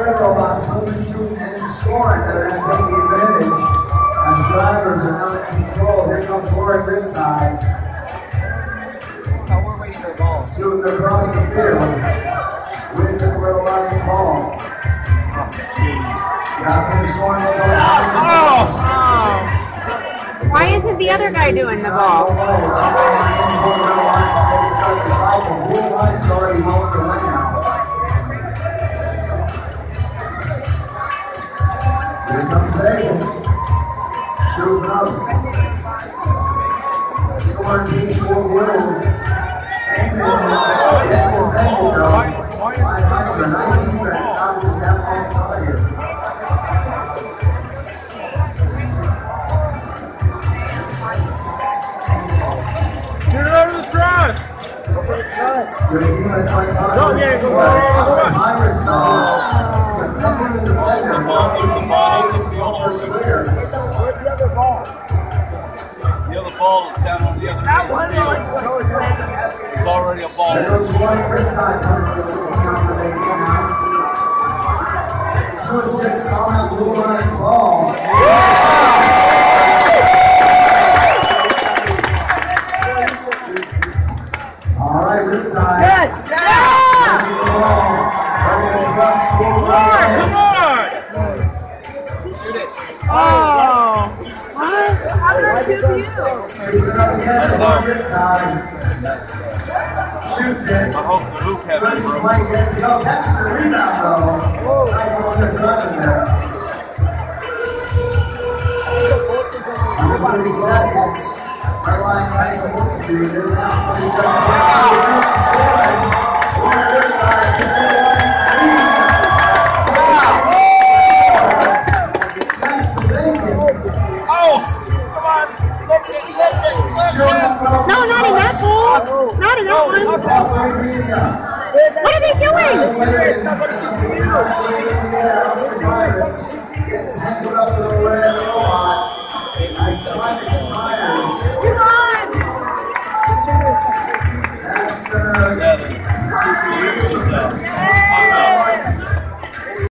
square robots moving, shooting, and scoring that are going to take the advantage as drivers are not in control. Here comes Warren Riptide. Oh, we're waiting for a ball. Shooting across the field with the Little Lions ball. Why isn't the other guy doing the ball? Here comes Vegas. Scooping up. Scoring piece for Will. Amen. Yeah, for Bengal, though. Nice defense. Stopping the left-hand side here. Get it over the trash! Good defense by Connor. Go, yeah, go, go. Myers, it's a couple of defenders. Where's the other ball? The other ball is down on the other field. It's already a ball. There goes one Riptide coming to the counter now. 2 assists on that Blue Lions ball. All right, Riptide. Yes! Oh! What? How did I shoot you? Shoots it. I hope the hoop has it, bro. He catches the rebound, though. Nice one to drive there. Under 30 seconds. Our Lions has some work to do. They're now 40 seconds. Scoring. Warren Riptide gets the Lions lead. Nice to Bacon. Oh! Come on! Lift it! No, not in that ball. Not in that one. What are they doing? Getting tangled up to the rim.